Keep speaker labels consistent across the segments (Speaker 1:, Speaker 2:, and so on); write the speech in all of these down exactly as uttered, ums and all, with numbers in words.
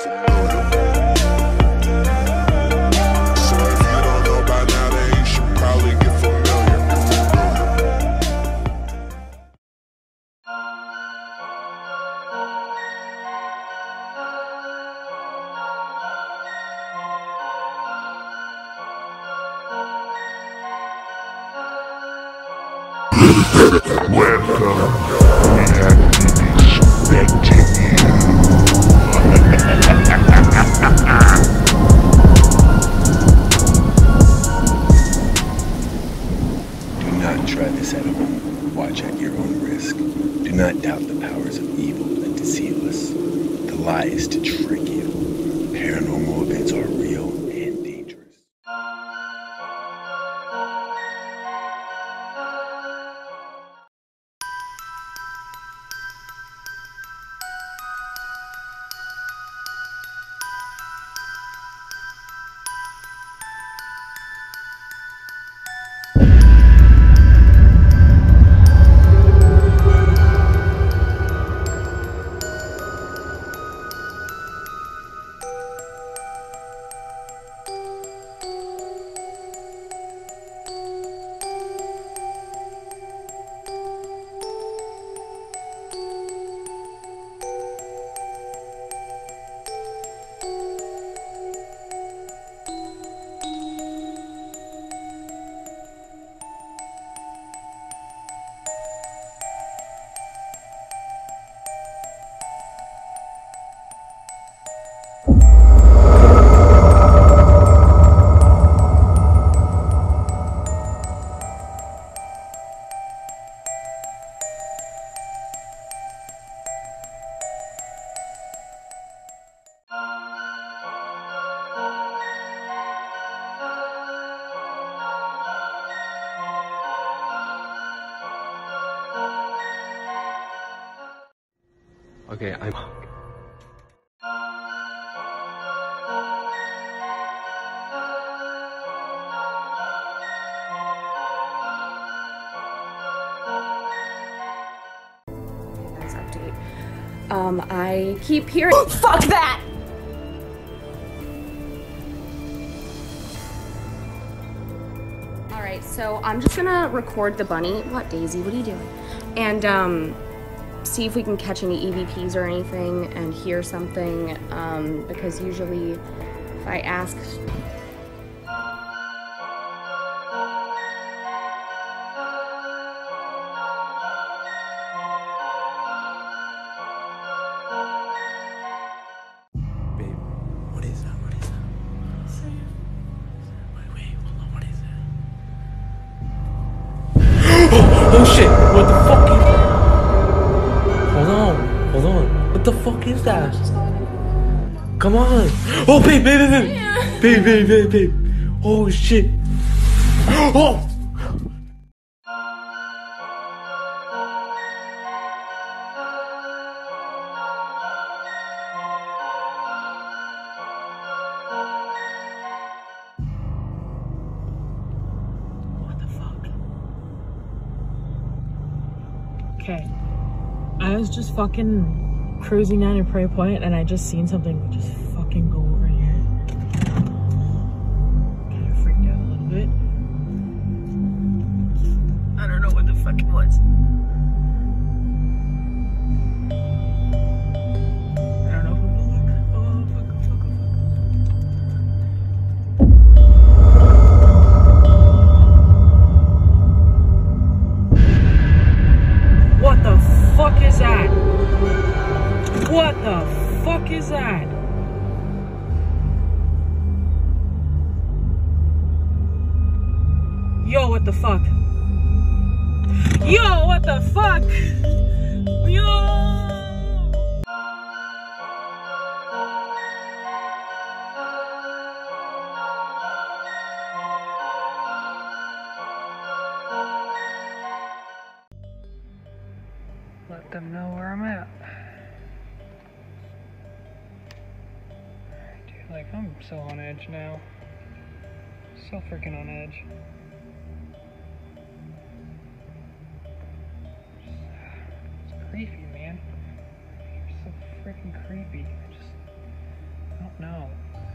Speaker 1: Welcome. We have been expecting you.
Speaker 2: Do not try this at home. Watch at your own risk. Do not doubt the powers of evil that deceive us. The lie is to trick you. Paranormal events are real and dangerous.
Speaker 3: Okay, I'm...
Speaker 4: That's update. Um, I keep hearing- Fuck that! Alright, so I'm just gonna record the bunny. What, Daisy? What are you doing? And, um... see if we can catch any E V Ps or anything and hear something, um, because usually if I ask...
Speaker 3: Babe, what is that? What is that? Wait, wait, hold on, what is that? Oh shit! What the fuck is that? Hold on, hold on. What the fuck is that? Come on. Oh, babe, babe, babe, babe, babe, babe, babe, babe. Oh shit. Oh. What the fuck?
Speaker 5: Okay. I was just fucking cruising down to Prairie Point and I just seen something just fucking go over here. Kind of freaked out a little bit. I don't know what the fuck it was. I don't know if it will look. Oh, fuck, oh, fuck, oh, fuck. What the fuck is that? What the fuck is that? Yo, what the fuck? Yo, what the fuck? Yo! Let them know where I'm at. Dude, like, I'm so on edge now. So freaking on edge. It's creepy, man. You're so freaking creepy. Just
Speaker 6: no.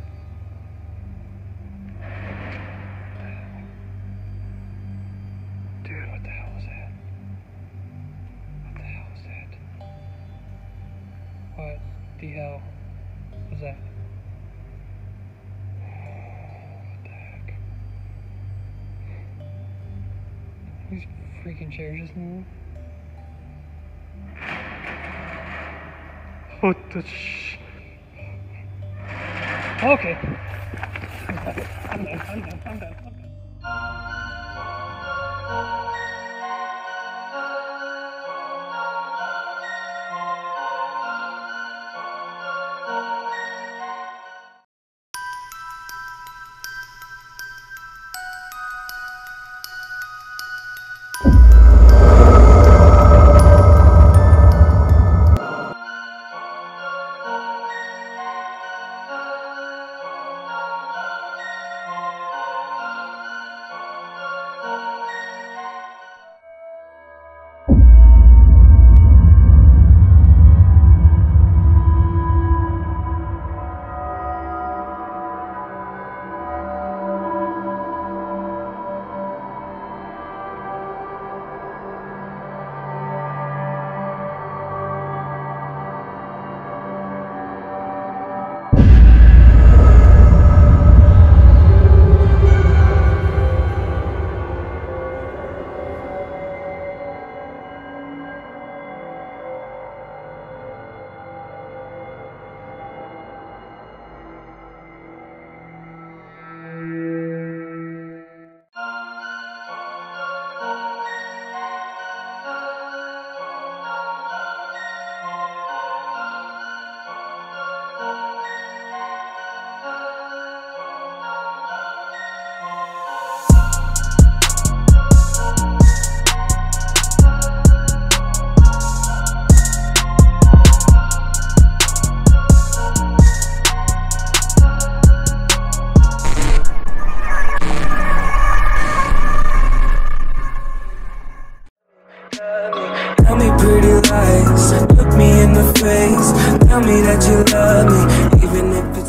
Speaker 6: Dude, what the hell was that? What the hell was that? What the hell was that? What the heck? These freaking chairs just moved. What the sh... Okay. I'm done, I'm done, I'm done, I'm done.
Speaker 7: Tell me pretty lies, look me in the face. Tell me that you love me, even if it's